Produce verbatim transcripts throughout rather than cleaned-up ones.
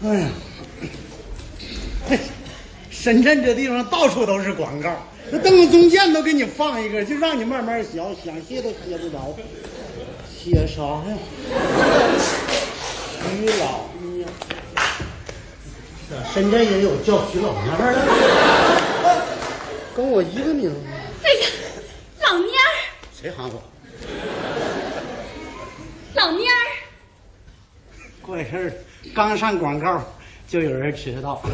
哎呀，嘿，深圳这地方到处都是广告，那灯笼中间都给你放一个，就让你慢慢想，想歇都歇不着。歇啥呀？徐老娘，深圳也有叫徐老娘的，跟我一个名字。 哎呀，老蔫儿！ 谁喊我？ 老蔫儿！ 怪事儿，刚上广告就有人知道。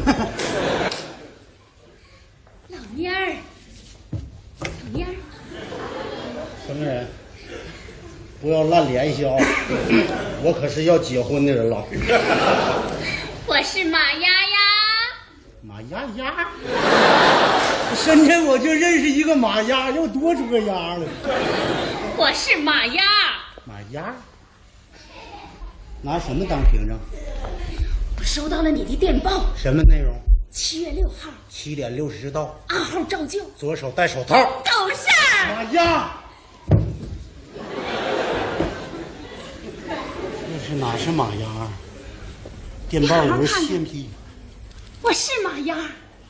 老蔫儿，老蔫儿， 什么人？不要乱联系啊！我可是要结婚的人了。 我是马丫丫。 马丫丫。深圳我就认识一个马丫，又多出个丫了。 我是马丫。 马丫。拿什么当凭证？ 我收到了你的电报。 什么内容？ 七月六号， 七点六十到。 暗号照旧。 左手戴手套。 狗事儿。 马丫。这是哪是马丫？电报有人现批。 我是马丫。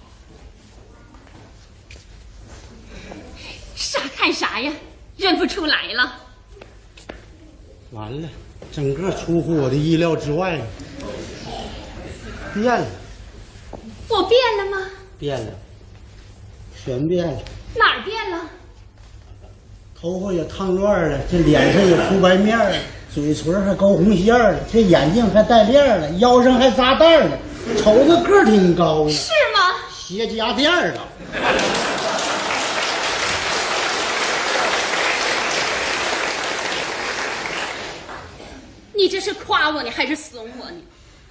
傻看啥呀？认不出来了。 完了。整个出乎我的意料之外了，变了。 我变了吗？ 变了，全变了。 哪儿变了？ 头发也烫乱了，这脸上也铺白面了，嘴唇还勾红线了，这眼睛还带链了，腰上还扎带了，瞅着个儿挺高的。 是吗？ 鞋家店的。 你这是夸我呢，还是损我呢？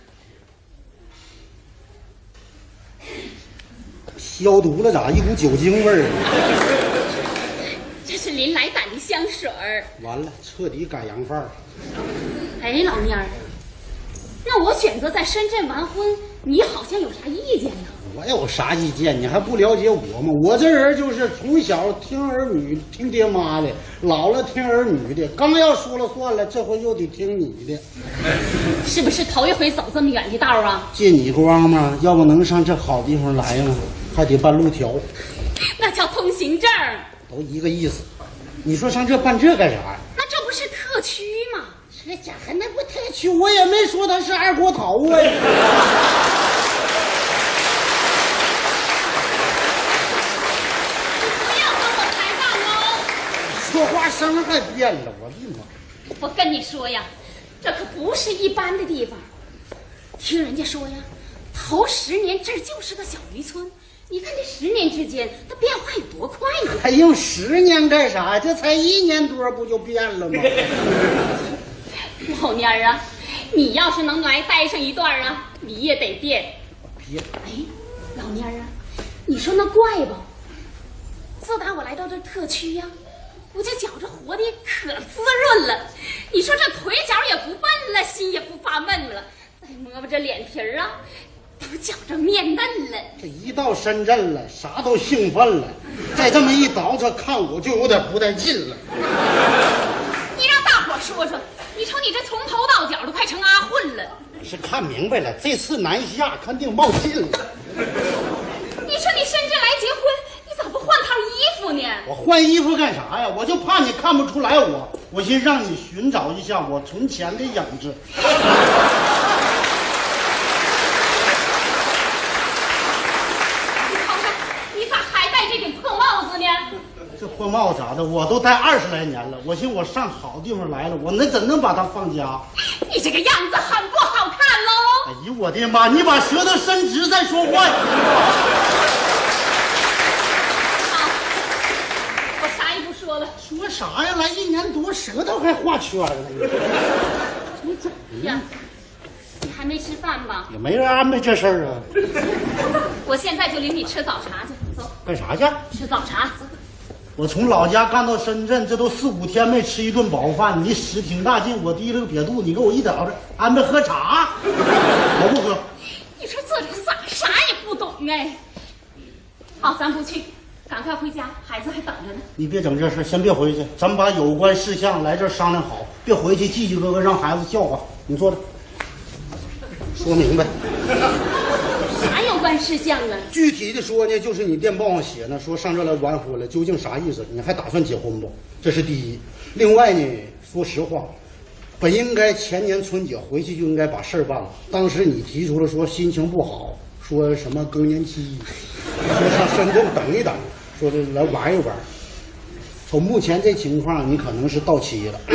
消毒了咋？一股酒精味儿。 这是林来胆的香水儿。 完了，彻底改洋范儿。 哎，老蔫儿，那我选择在深圳完婚，你好像有啥意见呢？ 我有啥意见？你还不了解我吗？我这人就是从小听儿女听爹妈的，老了听儿女的，刚要说了算了，这回又得听你的。 是不是头一回走这么远的道啊？ 借你光吗？要不能上这好地方来吗？还得办路条， 那叫通行证， 都一个意思。你说上这办这干啥呀？ 那这不是特区吗？ 这家伙那不特区，我也没说他是二锅头啊。说话声还变了，我的妈！ 我跟你说呀，这可不是一般的地方。听人家说呀，头十年这就是个小渔村。你看这十年之间，它变化有多快呀！ 还用十年干啥？这才一年多不就变了吗？ 老蔫儿啊，你要是能来待上一段啊，你也得变。 变。 哎，老蔫儿啊，你说那怪不？自打我来到这特区呀、啊。我这觉着活的可滋润了，你说这腿脚也不笨了，心也不发闷了，再摸摸这脸皮儿啊，都觉着面嫩了。 这一到深圳了，啥都兴奋了，再这么一倒饬，看我就有点不带劲了。 你让大伙说说，你瞅你这从头到脚都快成阿混了。 是看明白了，这次南下肯定冒劲了。 你说你深圳来结婚，你咋不换套衣服呢？ 我换衣服干啥呀？我就怕你看不出来我，我先让你寻找一下我从前的影子。 你瞅瞅，你咋还戴这顶破帽子呢？ 这破帽咋的？我都戴二十来年了，我寻我上好地方来了，我那怎能把它放家？ 你这个样子很不好看喽！ 哎呦我的妈！你把舌头伸直再说话。 说了说啥呀？来一年多，舌头还画圈了。 你怎么样？你还没吃饭吧？ 也没人安排这事儿啊。 我现在就领你吃早茶去，走。 干啥去？ 吃早茶。 我从老家干到深圳，这都四五天没吃一顿饱饭。你使挺大劲，我提了个瘪肚，你给我一倒着安排喝茶，我不喝。 你说这人咋啥也不懂哎？好，咱不去。赶快回家，孩子还等着呢。 你别整这事，先别回去，咱们把有关事项来这儿商量好，别回去叽叽咯咯让孩子笑话。你坐着。 说明白。 啥有关事项啊？ 具体的说呢，就是你电报上写呢，说上这来完婚了，究竟啥意思？你还打算结婚不？这是第一。另外呢，说实话，本应该前年春节回去就应该把事儿办了。当时你提出了说心情不好，说什么更年期，说上深圳等一等，说这来玩一玩。从目前这情况，你可能是到期了。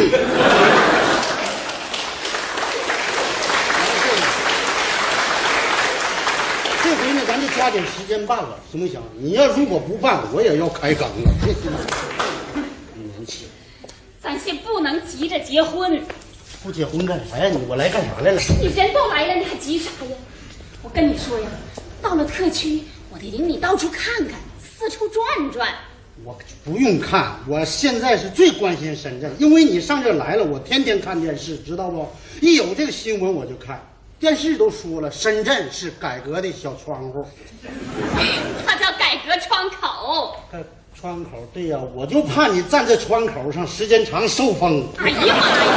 这回呢，咱就抓紧时间办了，行不行？你要如果不办，我也要开缸了。年轻， 咱先不能急着结婚。 不结婚干啥呀？你我来干啥来了？ 你人都来了，你还急啥呀？我跟你说呀，到了特区，我得领你到处看看，四处转转。 我不用看，我现在是最关心深圳，因为你上这来了，我天天看电视，知道不？一有这个新闻我就看。电视都说了，深圳是改革的小窗户。 它叫改革窗口。 改窗口，对呀，我就怕你站在窗口上时间长受风。 哎呀妈呀！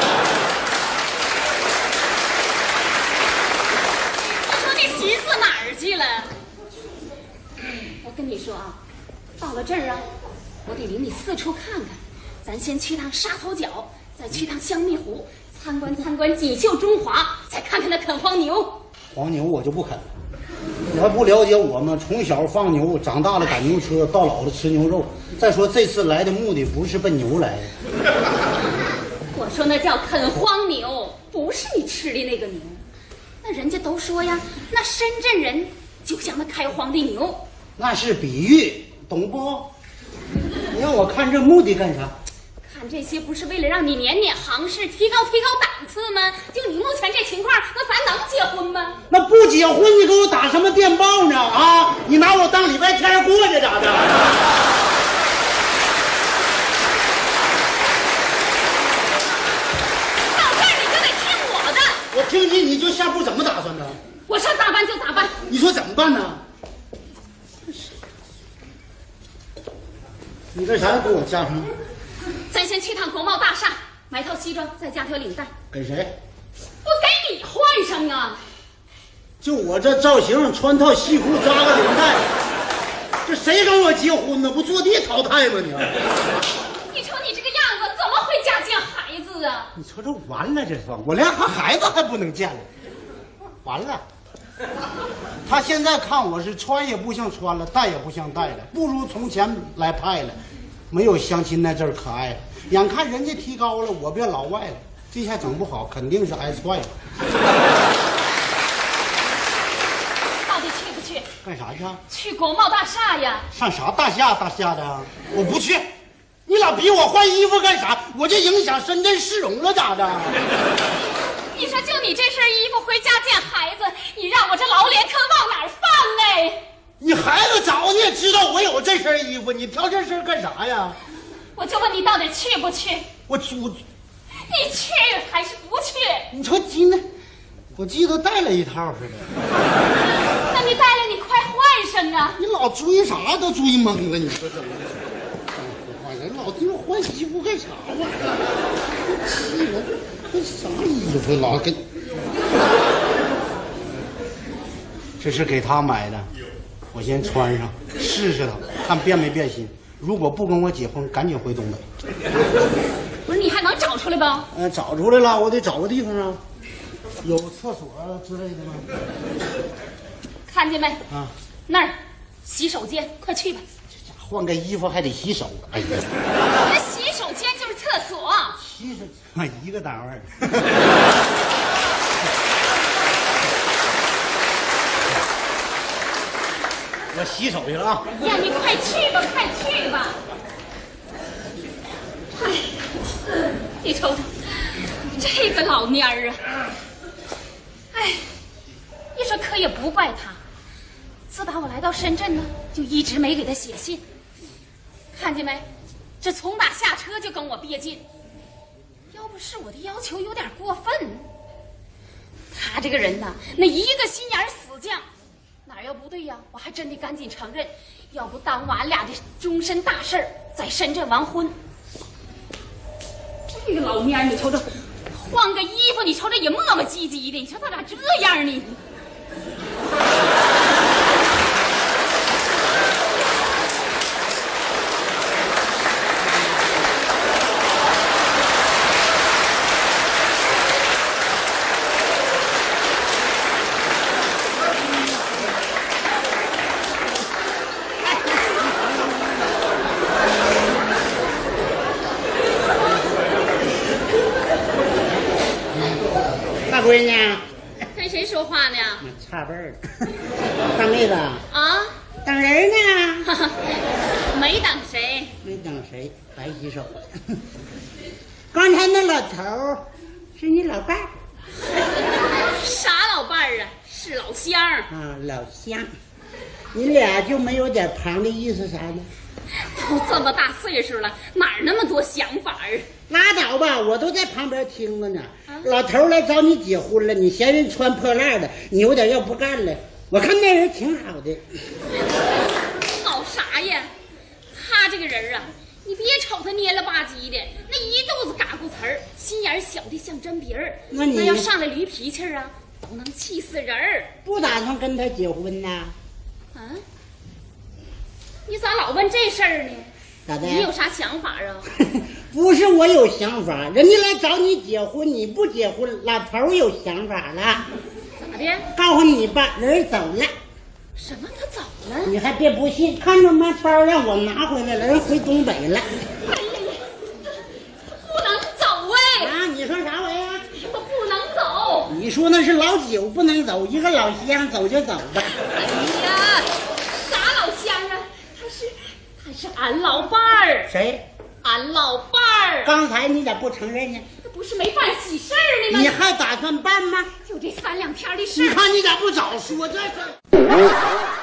我说你寻思哪儿去了？我跟你说啊，到了这儿啊，我得领你四处看看。咱先去趟沙头角，再去趟香蜜湖。参观参观锦绣中华，再看看那啃黄牛。 黄牛我就不啃，你还不了解我吗？从小放牛，长大了赶牛车，到老了吃牛肉。再说这次来的目的不是奔牛来的。 我说那叫啃黄牛，不是你吃的那个牛。那人家都说呀，那深圳人就像那开荒的牛。 那是比喻，懂不？你让我看这目的干啥？ 看这些不是为了让你年年行市，提高提高档次吗？就你目前这情况，那咱能结婚吗？ 那不结婚，你给我打什么电报呢？啊，你拿我当礼拜天过去咋的？ 到这儿你就得听我的。 我听听，你就下步怎么打算呢？ 我说咋办就咋办。 你说怎么办呢？你这啥给我加上？ 咱先去趟国贸大厦，买套西装，再加条领带。 给谁？ 我给你换上啊！ 就我这造型，穿套西裤扎个领带，这谁跟我结婚呢？不坐地淘汰吗你？ 你瞅你这个样子，怎么回家见孩子啊？ 你瞅这完了，这算我连和孩子还不能见了，完了。他现在看我是穿也不像穿了，戴也不像戴了，不如从前来派了。没有相亲那阵儿可爱了，眼看人家提高了，我变老外了，这下整不好肯定是挨踹了。 到底去不去？ 干啥去啊？ 去国贸大厦呀！ 上啥大厦大厦的？我不去。你老逼我换衣服干啥？我这影响深圳市容了咋的？ 你说就你这身衣服回家见孩子，你让我这老脸可往哪儿放哎？ 你孩子早你也知道我有这身衣服，你挑这身干啥呀？ 我就问你到底去不去？ 我去我， 你去还是不去？ 你瞅鸡呢，我记得带了一套似的。 那你带了你快换上啊！ 你老追啥都追懵了，你说怎么的？换人老盯着换衣服干啥呀？气人！这啥衣服老跟？这是给他买的。我先穿上试试他，看变没变心。如果不跟我结婚，赶紧回东北。 不是你还能找出来吧？ 呃，找出来了，我得找个地方啊，有厕所之类的吗？ 看见没？ 啊， 那儿洗手间，快去吧。 这家换个衣服还得洗手，哎呀， 那洗手间就是厕所。 洗手啊，一个单位。我洗手去了啊！ 呀，你快去吧，快去吧！哎，你瞅瞅，这个老蔫儿啊！哎，你说可也不怪他，自打我来到深圳呢，就一直没给他写信。看见没？这从打下车就跟我别劲。要不是我的要求有点过分，他这个人呐，那一个心眼死犟。哪儿要不对呀？我还真得赶紧承认，要不耽误俺俩的终身大事儿，在深圳完婚。这个老蔫儿，你瞅瞅， 换个衣服，你瞅这也磨磨唧唧的，你说他咋这样呢？ 大闺女， 跟谁说话呢？ 差辈儿了。大妹子啊， 等人呢？ 哈哈，没等谁， 没等谁，白洗手了。刚才那老头儿是你老伴儿啥老伴儿啊？是老乡儿。 啊，老乡。你俩就没有点旁的意思啥的？ 都这么大岁数了，哪儿那么多想法儿？ 拉倒吧，我都在旁边听着呢。啊、老头来找你结婚了，你嫌人穿破烂的，你有点要不干了。我看那人挺好的。 好啥呀？他这个人啊，你别瞅他蔫了吧唧的，那一肚子嘎咕词儿，心眼小的像针鼻儿。 那你那要上来驴脾气啊，都能气死人儿。 不打算跟他结婚呐？ 啊？你咋老问这事儿呢？ 咋的？ 你有啥想法啊？ 不是我有想法，人家来找你结婚，你不结婚，老头有想法了。 咋的？ 告诉你吧，人走了。 什么？他走了？ 你还别不信，看着马超让我拿回来了，人回东北了。 哎呀，不能走哎！ 啊，你说啥玩意儿？ 什么不能走？ 你说那是老九不能走，一个老乡走就走吧。 哎呀，啥老乡啊？他是他是俺老伴儿。 谁？ 俺老伴儿。 刚才你咋不承认呢？ 那不是没办喜事儿呢吗？ 你还打算办吗？ 就这三两天的事。 你看你咋不早说这事？